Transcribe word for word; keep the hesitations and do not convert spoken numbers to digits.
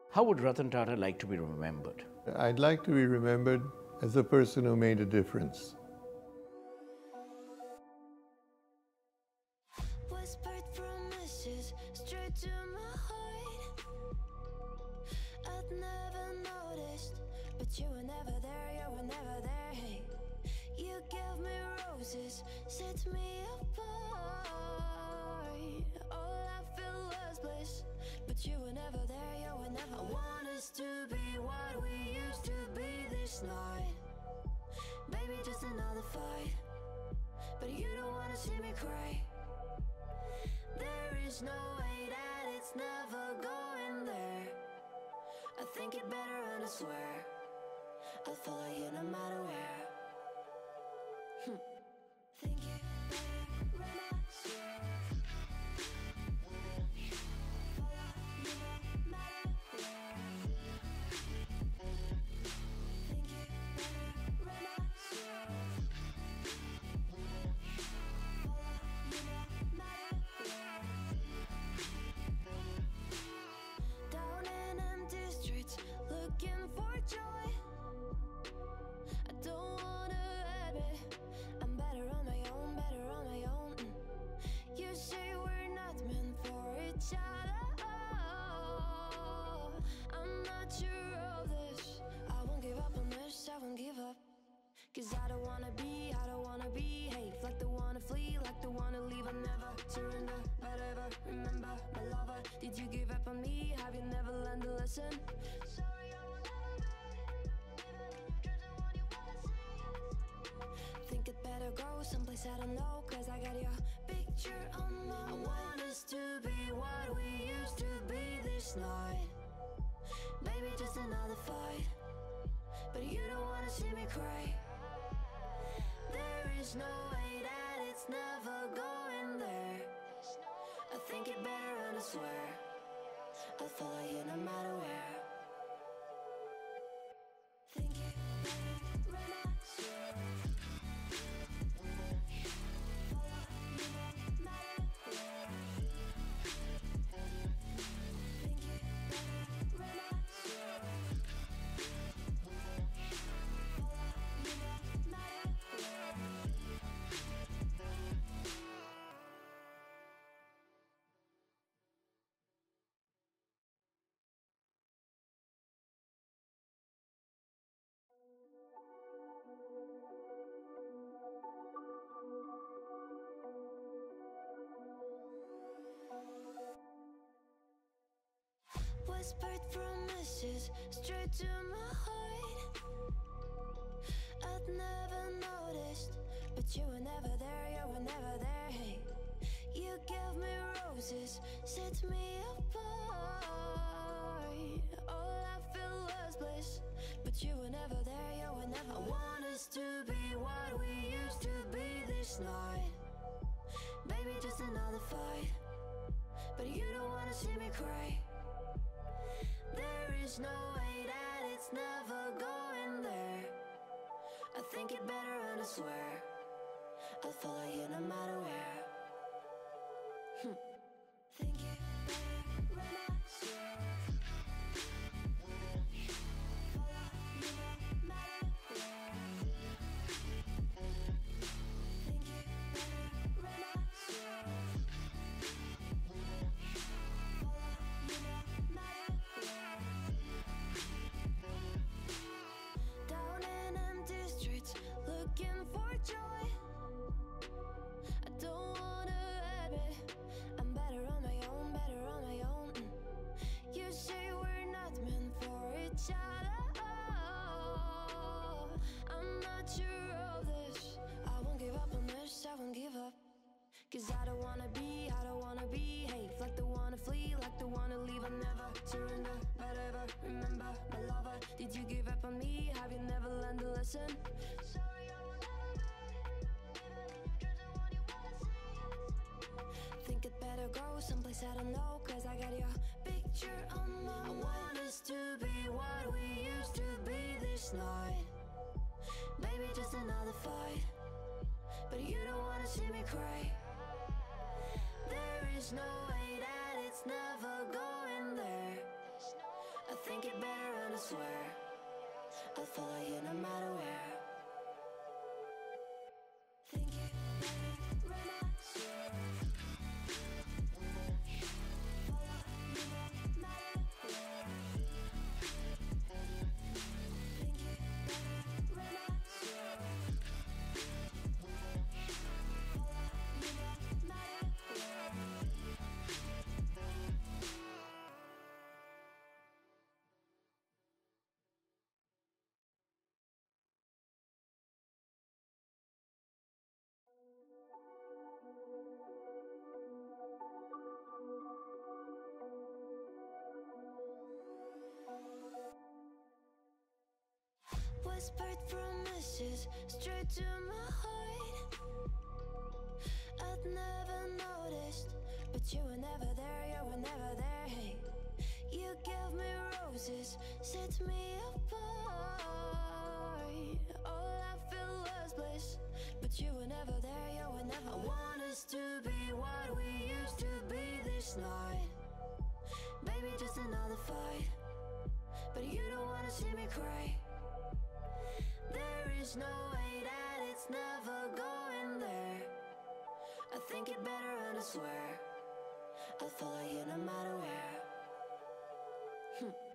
How would Ratan Tata like to be remembered? I'd like to be remembered as a person who made a difference. Whispered promises straight to my heart. I'd never noticed, but you were never there, you were never there. Hey, you gave me roses, set me apart. All I feel was bliss, but you were never there, you were never. I want us to be what we used to be this night. Maybe just another fight, but you don't wanna see me cry. There is no way that it's never going there. I think it better and I swear I'll follow you no matter where. Hm. Think it better when I swear. Follow you no matter where. Think it better when I swear. Follow you no matter where. Down in empty streets, looking for joy. I don't wanna admit I'm better on my own, better on my own. Mm. You say we're not meant for each other. I'm not sure of this. I won't give up on this, I won't give up. Cause I don't wanna be, I don't wanna behave like the wanna flee, like the wanna leave. I never surrender, but ever remember my lover. Did you give up on me? Have you never learned a lesson? Sorry, I will never be, even if you're the one you wanna see. Think it better go someplace I don't know, cause I got your picture on my mind. I want us to be what we used to be this night. Maybe just another fight, but you don't wanna see me cry. There is no way that it's never going there. I think it better and I swear I'll follow you no matter where. Think it better when I swear. Follow you no matter where. Think it better when I swear. Follow you no matter where. Whispered promises straight to my heart. I'd never noticed, but you were never there, you were never there. Hey, you gave me roses, set me apart. All I feel was bliss, but you were never there, you were never. I want us to be what we used to be this night. Maybe just another fight, but you don't wanna see me cry. There is no way that it's never going there. I think it better and I swear I'll follow you no matter where. Hm. Think it better when I swear. Follow you no matter where. Think it better when I swear. Follow you no matter where. Down in empty streets, looking for joy. I don't wanna admit I'm better on my own, better on my own. Mm. You say we're not meant for each other. I'm not sure of this. I won't give up on this, I won't give up. Cause I don't wanna be, I don't wanna behave like the wanna flee, like the wanna leave. I never surrender, but ever remember my lover. Did you give up on me? Have you never learned a lesson? Sorry, I will never be, even if you're the one you wanna see. Think it better go someplace I don't know, cause I got your picture on my mind. I want us to be what we used to be this night. Maybe just another fight, but you don't wanna see me cry. There is no way that it's never going there. I think it better and I swear I'll follow you no matter where. Think it better and I swear follow you no matter where. Think it better and I swear follow you no matter where. Whispered promises straight to my heart. I'd never noticed, but you were never there, you were never there. Hey, you gave me roses, set me apart. All I felt was bliss, but you were never there, you were never. I want us to be what we used to be this night. Maybe just another fight, but you don't wanna see me cry. There is no way that it's never going there. I think it better and I swear I'll follow you no matter where. Hm.